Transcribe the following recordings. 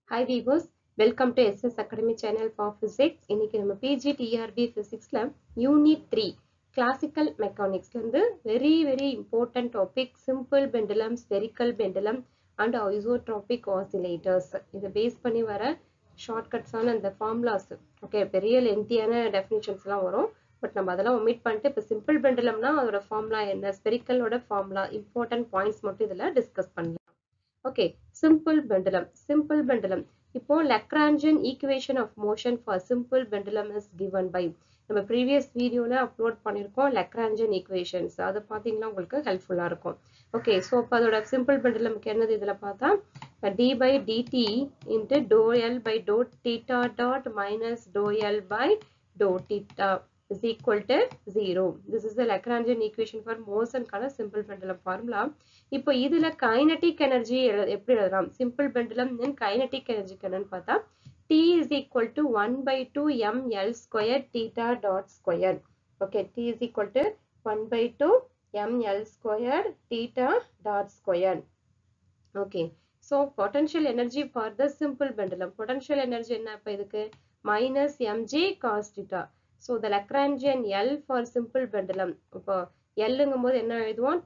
Hi viewers, welcome to SS Academy channel for physics. இன்னைக்கு நம்ம PGTRB physicsல unit 3 classical mechanics வந்து very important topic simple pendulum, spherical pendulum and isotropic oscillators. இதை base பண்ணி வர shortcuts ஆன அந்த formulas. ஓகே, பெரிய lengthyயான definitions எல்லாம் வரும். பட் நம்ம அதெல்லாம் omit பண்ணிட்டு இப்போ simple pendulumனா அதோட formula என்ன, spherical ஓட formula, important points மட்டும் இதுல discuss பண்ணலாம். Okay, simple pendulum. இப்போ Lagrangian equation of motion for simple pendulum is given by நம்ம previous videoல upload பண்ணிருக்கோம் Lagrangian equations. அதை பார்த்தீங்கன்னா உங்களுக்கு helpful-ஆ இருக்கும். Okay, so இப்போ அதோட simple pendulumக்கு என்னது இதுல பார்த்தா d by dt into dou L by dou theta dot minus dou L by dou theta is equal to 0. This is the Lagrangian equation for motion-க்கான simple pendulum formula. இப்போ இதுல kinetic energy எப்படி எழுதலாம்? Simple pendulum then kinetic energy என்னன்னு பார்த்தா T is equal to 1 by 2 ml square theta dot square. Okay, T is equal to 1 by 2 ml square theta dot square. Okay, so potential energy for the simple pendulum. Potential energy என்ன இப்ப இதுக்கு? Minus mg cos theta. So the Lagrangian L for simple pendulum. இப்போ Lங்கும்போது என்ன எழுதுவோம்?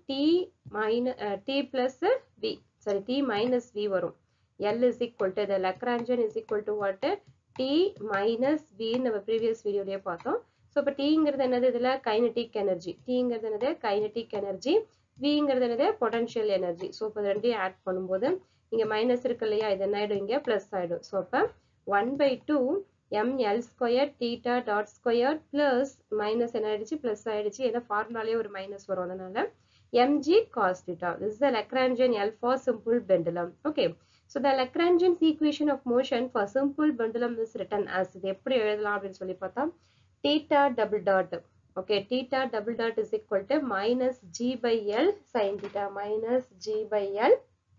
T plus V. Sorry, T minus V வரும். L is equal to, the Lagrangian is equal to what? T minus V நம்ம previous videoலயே பார்த்தோம். So இப்போ Tங்கிறது என்னது இதுல? Kinetic energy. Tங்கிறது என்னது? Kinetic energy. Vங்கிறது என்னது? Potential energy. So இப்போ ரெண்டையும் add பண்ணும்போது இங்க மைனஸ் இருக்கு இல்லையா, இது என்ன ஆயிடும், இங்க பிளஸ் ஆயிடும். So அப்ப 1 by 2 ml square theta dot square plus minus என்ன ஆயிடுச்சு, பிளஸ் ஆயிடுச்சு. ஏன்னா ஃபார்முலாலே ஒரு மைனஸ் வரும், அதனால mg cos theta. This is the Lagrangian L for simple pendulum. Okay, so the Lagrangian equation of motion for simple pendulum is written as, இது எப்படி எழுதலாம் அப்படின்னு சொல்லி பார்த்தா theta double dot. Okay, theta double dot is equal to minus g by L sin theta, minus g by L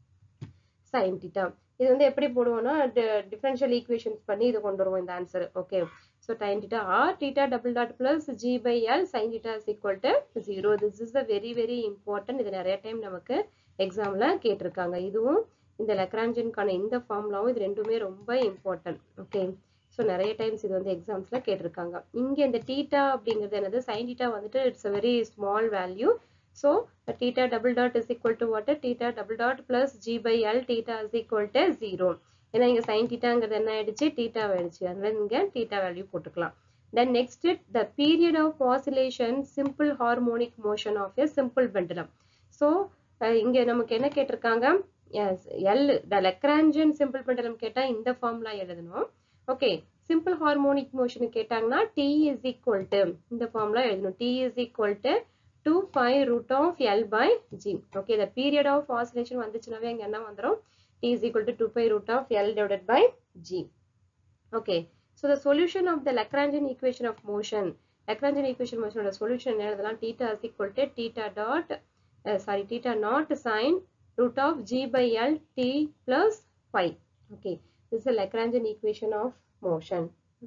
sin theta. இது வந்து எப்படி போடுவோம்னா differential equations பண்ணி இது கொண்டு வருவோம் இந்த answer. Okay, so sin theta or theta double dot plus g by L sin theta is equal to 0. This is the very important. இது நிறைய டைம் நமக்கு எக்ஸாம்ல கேட்டிருக்காங்க. இதுவும் இந்த Lagrangian-க்கான இந்த ஃபார்முலாவும் இது ரெண்டுமே ரொம்ப இம்பார்ட்டன்ட். ஓகே, ஸோ நிறைய டைம்ஸ் இது வந்து எக்ஸாம்ஸ்ல கேட்டிருக்காங்க. இங்க இந்த theta அப்படிங்கிறது என்னது, sin theta வந்துட்டு it's a very small value. So theta double dot is equal to what? Theta double dot plus g by L theta is equal to 0. ஏன்னா இங்க sin thetaங்கிறது என்ன ஆயிடுச்சு, theta ஆயிடுச்சு. அதனால இங்க theta வேல்யூ போட்டுக்கலாம். Then next, the period of oscillation simple harmonic motion of a simple pendulum. So இங்க நமக்கு என்ன கேட்டிருக்காங்க, yes, L, the Lagrangian simple pendulum கேட்டா இந்த ஃபார்முலா எழுதணும். ஓகே, simple harmonic motion கேட்டாங்கன்னா T is equal to இந்த ஃபார்முலா எழுதணும். T is equal to 2 pi root of L by G. Okay, the period of oscillation வந்துச்சுனாவே அங்க என்ன வந்துரும், T is equal to 2 pi root of L divided by G. Okay, so the solution of the Lagrangian equation of motion. Lagrangian equation of motion solution என்ன எழுதலாம், theta is equal to theta naught sin root of G by L T plus pi. Okay, this is the Lagrangian equation of motion.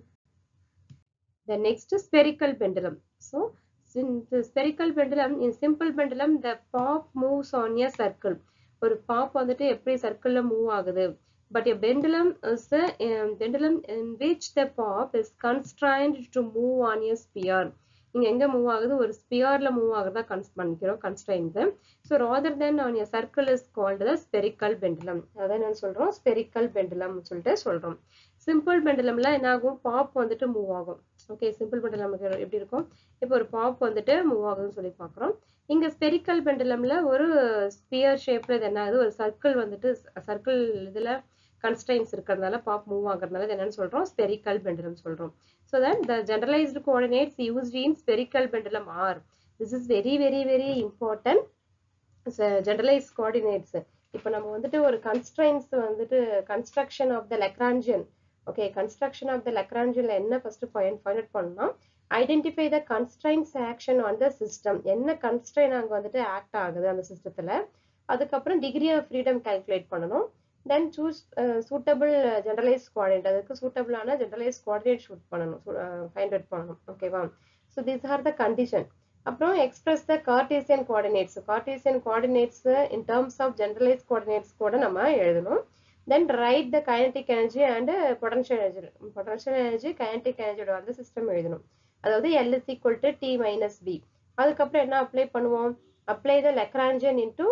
The next spherical pendulum. So in the spherical pendulum, in simple pendulum, the pop moves on a circle. ஒரு bob வந்துட்டு எப்படி சர்க்கிள்ல move ஆகுது. But a pendulum is a pendulum in which the pop is constrained to move on a sphere. இங்க எங்க move ஆகுது, ஒரு ஸ்பியர்ல move ஆகுறதா பண்ணிக்கிறோம் constrained. So rather than on a circle is called the spherical pendulum. அதான் என்ன சொல்றோம், spherical pendulum சொல்லிட்டு சொல்றோம். சிம்பிள் பெண்டலம்ல என்ன ஆகும், பாப் வந்துட்டு மூவ் ஆகும். ஓகே, சிம்பிள் பெண்டலம் எப்படி இருக்கும், இப்போ ஒரு பாப் வந்துட்டு மூவ் ஆகுதுன்னு சொல்லி பார்க்குறோம். இங்க ஸ்பெரிக்கல் பெண்டலம்ல ஒரு ஸ்பியர் ஷேப்ல இது என்ன ஆகுது, ஒரு சர்க்கிள் வந்துட்டு சர்க்கிள் இதுல கன்ஸ்ட்ரைன்ஸ் இருக்கிறதுனால பாப் மூவ் ஆகுறதுனால இது என்னன்னு சொல்றோம், ஸ்பெரிக்கல் பெண்டலம் சொல்றோம். So that the generalized coordinates used in spherical pendulum are, this is very important. Generalized coordinates. இப்போ நம்ம வந்துட்டு ஒரு constraints வந்துட்டு construction of the Lagrangian. Okay, construction of the Lagrangian என்ன first find out பண்ணனும், identify the constraints action on the system. என்ன constraint அங்க வந்துட்டு act ஆகுது அந்த சிஸ்டத்துல, அதுக்கப்புறம் degree of freedom calculate பண்ணனும். Then choose suitable generalized coordinate. அதுக்கு suitable ஆன generalized coordinate shoot பண்ணனும், find out பண்ணனும். ஓகேவா? So these are the condition. அப்புறம் express the Cartesian coordinates. Cartesian coordinates in terms of generalized coordinates கூட நம்ம எழுதணும். Then write the kinetic energy and potential energy. Potential energy, kinetic energy ஓட வந்து system எழுதணும். அதாவது L is equal to T minus B. அதுக்கப்புறம் என்ன apply பண்ணுவோம்? Apply the Lagrangian into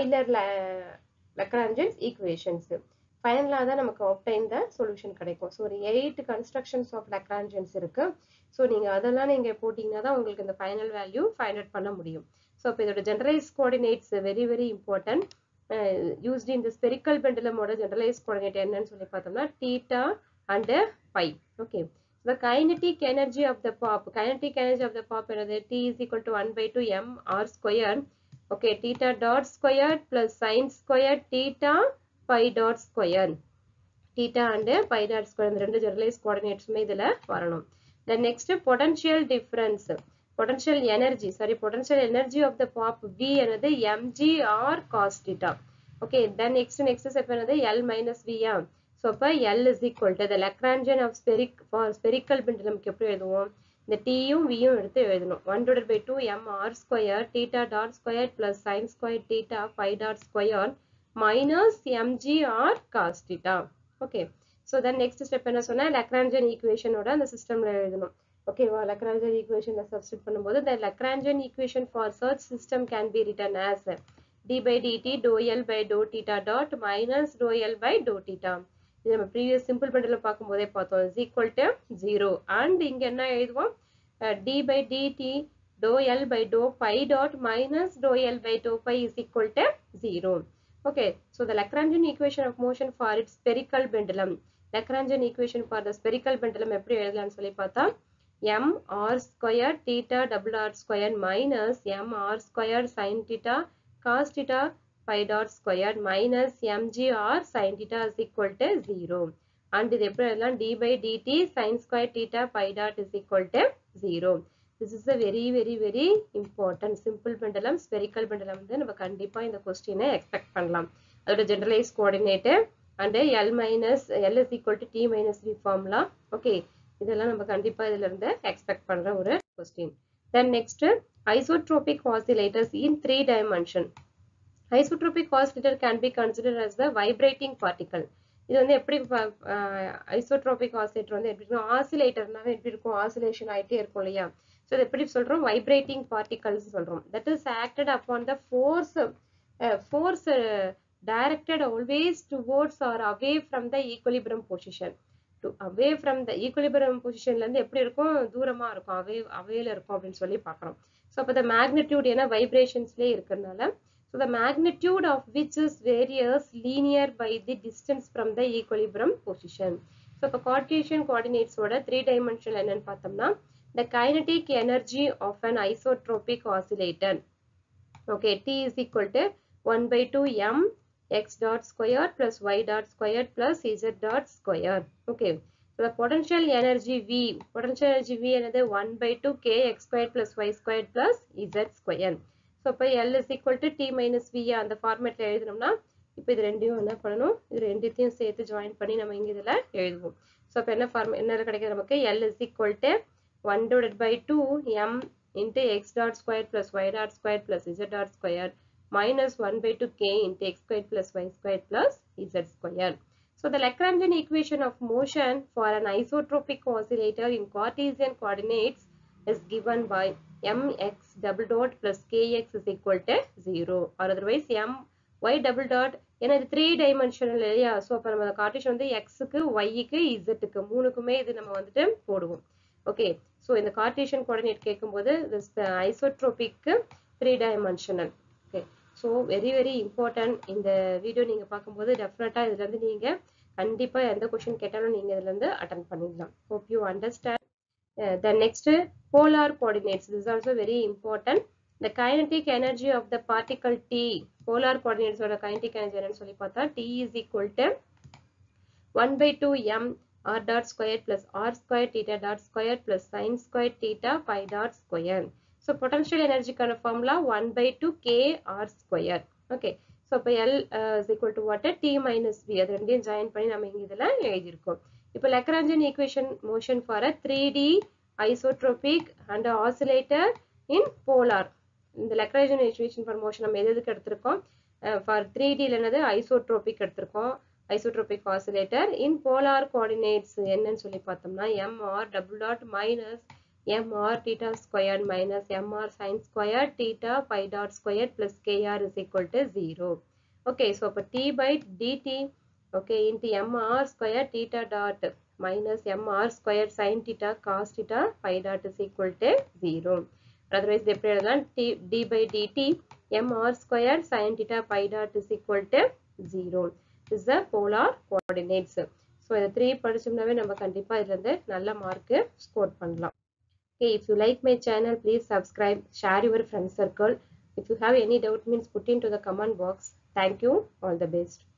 Euler-Lagrangian equations. ஃபைனலாக தான் நமக்கு obtain the solution கிடைக்கும். ஸோ ஒரு 8 constructions of Lagrangians இருக்கு. ஸோ நீங்கள் அதெல்லாம் நீங்கள் போட்டிங்கன்னா தான் உங்களுக்கு இந்த ஃபைனல் வேல்யூ ஃபைண்ட் அவுட் பண்ண முடியும். ஸோ இப்போ இதோட generalized coordinates very very important. Used in the spherical pendulum ஓட generalized coordinate என்னன்னு சொல்லி பார்த்தோம்னா theta and pi. Okay. The kinetic energy of the pop. Kinetic energy of the pop என்னது? T is equal to 1 by 2 m r squared. Okay. Theta dot squared plus sin squared theta pi dot squared. Theta and pi dot squared இந்த ரெண்டு generalized coordinates இதுல வரணும். The next potential difference. Potential energy of the pop V another mg or cos theta. Okay, then next step another L minus V. So L is equal to the Lagrangian of spherical pendulum எப்படி எழுதுவோம்? இந்த T யும் V யும் எடுத்து எழுதணும். 1 divided by 2 m r square theta dot square plus sin square theta phi dot square minus mg or cos theta. Okay, so then next step என்ன சொன்னா Lagrangian equation ஓட அந்த சிஸ்டம்ல எழுதணும். Okay, Lagrangian equation substitute பண்ணும்போது the Lagrangian equation for such system can be written as d by dt dou L by dou theta dot minus dou L by dou theta. இது நம்ம previous simple pendulum பார்க்கும்போதே பார்த்தோம் is equal to 0 and இங்க என்ன எழுதுவோம் d by dt dou L by dou pi dot minus dou L by dou pi is equal to 0. Okay, so the Lagrangian equation of motion for its spherical pendulum. Lagrangian equation for the spherical pendulum எப்படி எழுதலாம்னு சொல்லி பார்த்தா m r square theta double r square minus m r square sin theta cos theta pi dot square minus mg r sin theta is equal to 0. And இது எப்படி எழுதலாம் d by dt sin square theta pi dot is equal to 0. This is a very very very important simple pendulum spherical pendulum வந்து நம்ம கண்டிப்பா இந்த question expect பண்ணலாம். அதோட generalized coordinate and L is equal to T minus V formula. Okay, இதெல்லாம் நம்ம கண்டிப்பா இதில இருந்து எக்ஸ்பெக்ட் பண்ற ஒரு question. Then next isotropic oscillators in 3 dimension. Isotropic oscillator can be considered as the vibrating particle. இது வந்து எப்படி isotropic oscillator வந்து எப்படி இருக்கும் ஆசிலேட்டர்னா எப்படி இருக்கும் ஆசிலேஷன் ஆயிட்டே இருக்கும் இல்லையா சோ இது எப்படி சொல்றோம் vibrating particles சொல்றோம் that is acted upon the force directed always towards or away from the equilibrium position. Away from the equilibrium position ல இருந்து எப்படி இருக்கும் தூரமா இருக்கும் அவேல இருக்கும் அப்படினு சொல்லி பார்க்கறோம். சோ அப்ப the magnitude என்ன vibrationsலயே இருக்கறனால so the magnitude of which is varies linear by the distance from the equilibrium position. So இப்ப Cartesian coordinates ஓட 3 dimensional என்னன்னு பார்த்தோம்னா the kinetic energy of an isotropic oscillator. Okay, T is equal to 1 by 2 m x dot square plus y dot square plus z dot square. Okay, so the potential energy V another 1 by 2 k x squared plus y squared plus z square. So இப்போ L is equal to T minus V அந்த ஃபார்மேட்ல எழுதணும்னா இப்போ இது ரெண்டையும் என்ன பண்ணணும் இது ரெண்டையும் சேர்த்து ஜாயின் பண்ணி நம்ம இங்க இதல எழுதுவோம். சோ இப்போ என்ன கிடைக்குது நமக்கு L is equal to 1 divided by 2 m into x dot squared plus y dot squared plus z dot squared minus 1 by 2 k into x squared plus y squared plus z squared. So the Lagrangian equation of motion for an isotropic oscillator in Cartesian coordinates is given by mx double dot plus kx is equal to 0 or otherwise my double dot ஏன்னா இது 3 dimensional இல்லையா so அப்ப நம்ம Cartesian வந்து x க்கு y க்கு z க்கு மூணுக்குமே இது நம்ம வந்துட்டு போடுவோம். ஓகே சோ இந்த கார்ட்டீசியன் கோஆர்டினேட் கேக்கும்போது this isotropic 3 dimensional. Okay so very very important இந்த வீடியோ நீங்க பாக்கும்போது டெஃபினட்டா இதுல இருந்து நீங்க கண்டிப்பா எந்த क्वेश्चन கேட்டாலும் நீங்க இதுல இருந்து அட்டெண்ட் பண்ணிடலாம். hope you understand. The next polar coordinates, this is also very important. The kinetic energy of the particle T, polar coordinates or kinetic energy என்னன்னு சொல்லி பார்த்தா T is equal to 1 by 2 m r dot squared plus r squared theta dot squared plus sin squared theta pi dot squared. So potential energy kind of formula 1 by 2 k r squared. Okay, so இப்போ L is equal to what? T minus V. அது ரெண்டையும் join பண்ணி நம்ம இங்க இதெல்லாம் எழுதியிருக்கோம். இப்போ Lagrangian equation motion for a 3D isotropic and oscillator in polar. இந்த Lagrangian equation for motion நம்ம எதுக்கு எடுத்திருக்கோம் for 3D ல என்னது isotropic எடுத்திருக்கோம் isotropic oscillator in polar coordinates என்னன்னு சொல்லி பார்த்தோம்னா mr double dot minus mr theta squared minus mr sin squared theta pi dot squared plus kr is equal to 0. Okay, so அப்ப t by dt okay into mr squared theta dot minus mr squared sin theta cos theta pi dot is equal to 0. Otherwise எப்படி எழுதலாம் d by dt mr squared sin theta pi dot is equal to 0. This is the polar coordinates. So இந்த 3 படிச்சோம்னாவே நம்ம கண்டிப்பா இதுல இருந்து நல்ல mark score பண்ணலாம். Okay, if you like my channel, please subscribe, share your friend circle. If you have any doubt means put into the comment box. Thank you. All the best.